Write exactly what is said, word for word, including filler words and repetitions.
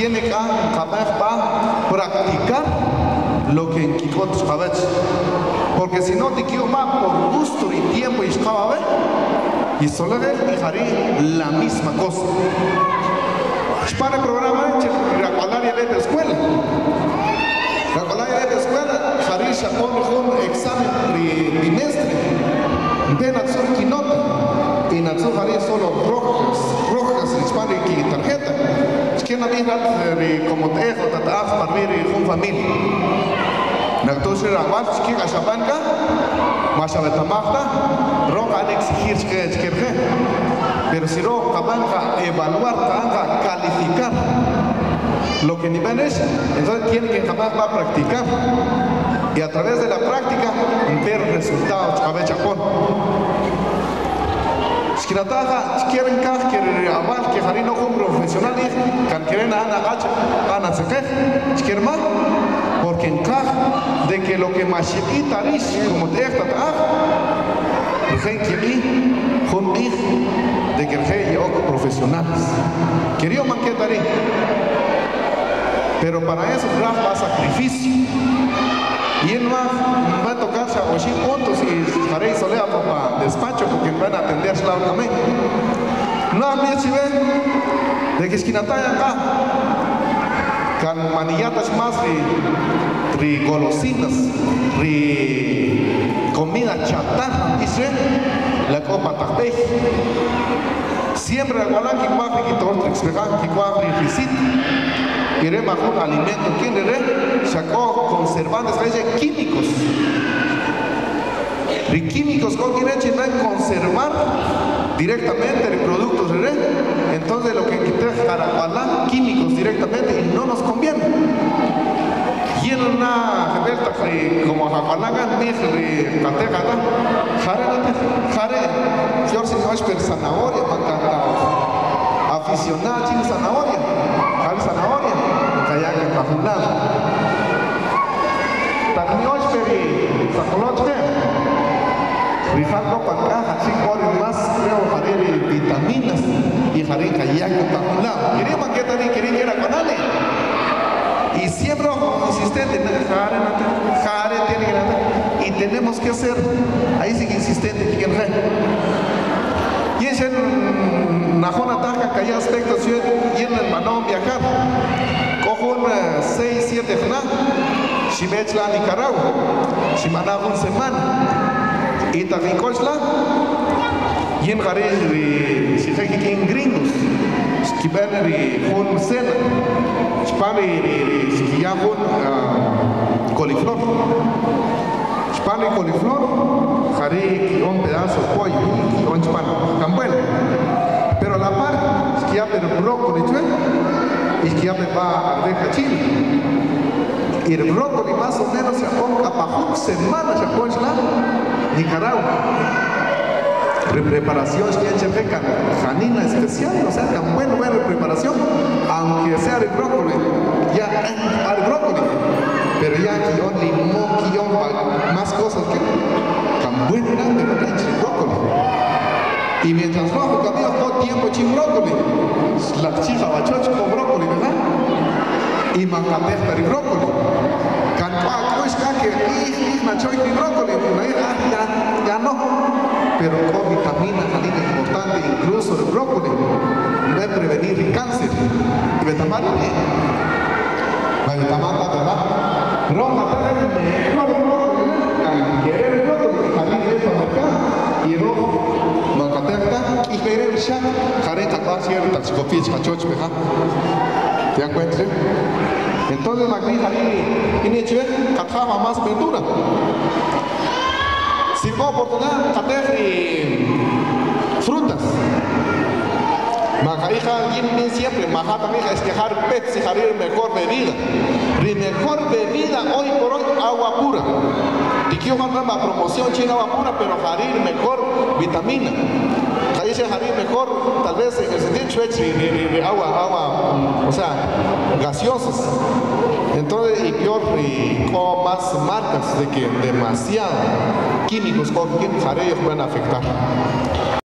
tiene que practicar lo que en Quijote sabes. Porque si no te quiero más por gusto y tiempo y ver y solo dejaré la misma cosa. Para el programa, la colaria de la escuela. La colaria de la escuela, haré un examen bimestre. Apenas son quinota. Y Natsu haré solo rojas, rojas, hispana y tarjeta. Es que no me como te dejo, tataaf, para ver con familia. Entonces, la base que a Shabanka, más a Betamata, roja a exigir que es que pero si no, Shabanka evaluar, Shabanka calificar lo que nivel es, entonces tiene que jamás va a practicar y a través de la práctica ver resultados a ver Japón. Si quieren que quieren aval que harino un profesional y que quieren ana gacha, ana seque, si quieren más porque encaja de que lo que más chiquita es como te está ah gen que mi con de que el gen yo profesionales quería manquetarí pero para eso va a sacrificio y él va, va a tocarse a ocho puntos y haré solea para despacho porque van a atender claro también no a mí si ven de que esquinataya acá con manillatas más de, de golosinas, de comida chatarra, dice la copa tapé. Siempre la guala que va a quitar el expejar, que va a visita. Queremos un alimento, ¿quién le sacó conservantes, hay químicos? De químicos con quienes van a conservar directamente el producto de red. Entonces lo que quita es químicos directamente y no nos conviene. Y en una rebelta como Japalaga, ni de Catega, Jare, Jare, yo si no es per zanahoria, para aficionado, chile zanahoria, Jare zanahoria, Kayaga Cajunada. También es per Zacolotche. Rijalco para caja, así corren más, creo, haré vitaminas y haré kayaco para un lado. Quería que también quería ir a canale. Y siempre insistente, jare, jare, tiene que y tenemos que ser, ahí sigue insistente, que el rey. Y es en Najona Taja, que hay aspectos, y en el manón viajar. Cojo un seis, siete, si me echa a Nicaragua, si me da una semana. Y también Cochla, y en Jarez, si hay que en gringos, que van a un cena, Spani, si ya un coliflor, Spani coliflor, Jarez, un pedazo de pollo, y un spani, tan bueno. Pero la parte, es que ya el brócoli, es que ya me va a arder cachil. Y el brócoli más o menos se ponga para una semana, se pone Nicaragua. Preparación que se pecan, janina especial, o sea, tan buena, buena preparación, aunque sea el brócoli, ya hay brócoli, pero ya guión, limón, guión, más cosas que tan buena grande el brócoli. Y mientras bajo camino todo tiempo sin brócoli, la chica bachocho con brócoli, ¿verdad? Y mancapesta el brócoli. Cantaba cuesca que y machoy y brócoli, ya, ya no. Pero con vitaminas, es importante, incluso el brócoli, debe prevenir el cáncer. Y betamar, la betamata, ¿verdad? Roma, no el brócoli, querer el brócoli, salir de eso al mercado. Y rojo, mancapesta, y querer el shak, jareta, cierta, psicofis, cachocho, ¿verdad? ¿Te dan cuenta? Entonces la grija tiene que ver cataba más verdura. Si fue oportunidad, cater frutas. Macarija viene siempre, majata mija es quejar pets y jarir mejor bebida. La mejor bebida hoy por hoy, agua pura. Y quiero mandar la promoción china agua pura, pero jarir mejor vitamina. Dice jarir mejor, tal vez en el sentido de, de agua, agua, o sea, gaseosas. Entonces, y peor, y con más marcas de que demasiado químicos con que jarillos pueden afectar.